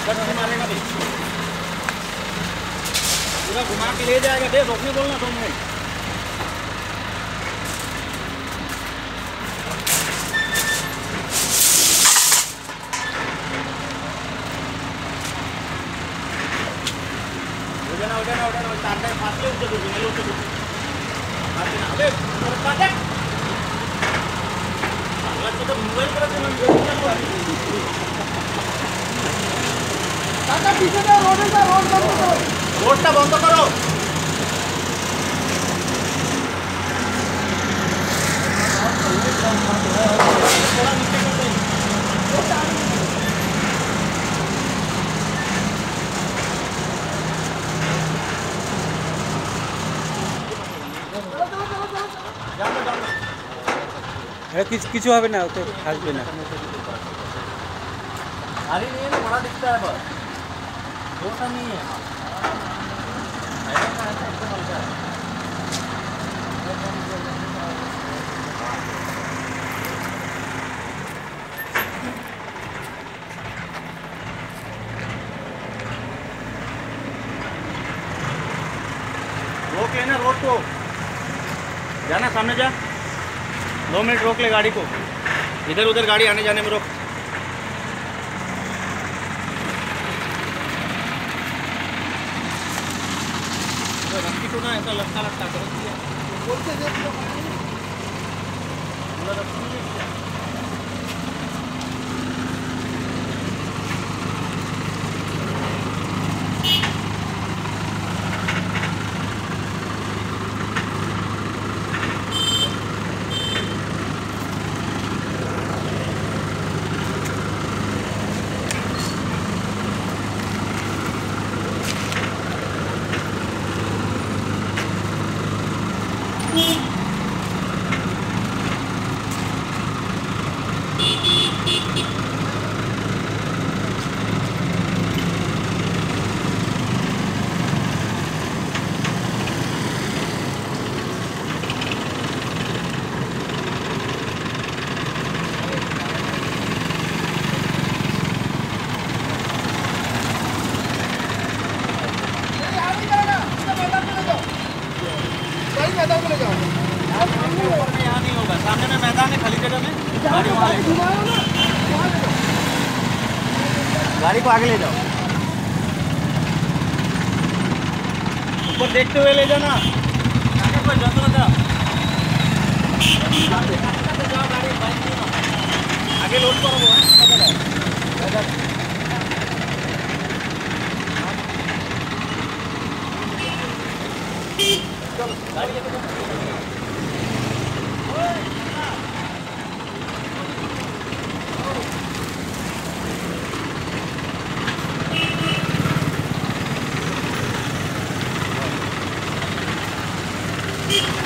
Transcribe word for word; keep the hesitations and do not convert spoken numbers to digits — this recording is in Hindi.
मारेगा भी पूरा घुमा के ले जाएगा। दे रोकने बोलना दो मिनट। उठना उठना उठना चार फासले उठे दो मेले उठे दो अबे काटे तो मोबाइल पर काका पीछे का रोड का रोड बंद करो रोडটা বন্ধ করো। কিছু কিছু হবে না, ওতে আসবে না। भारी नहीं है ना, बड़ा दिखता है बस, छोटा नहीं है। रोक लेना रोड को, जाना सामने जा। दो मिनट रोक ले गाड़ी को, इधर उधर गाड़ी आने जाने में रोक। रस्सी को ना ऐसा लटका लटका कर दिया बोलते थे पूरा रस्सी नहीं है। मैदान में ले जाओ, यहाँ नहीं होगा, सामने में मैदान है खाली जगह में, गाड़ी वहाँ ले जाओ, गाड़ी को आगे ले जाओ, ऊपर देखते हुए ले जाना, आगे कोई जंतु ना जाओ, गाड़ी बाइक आगे लोड करो वो है चलो गाड़ी लेके चलो। Yeah.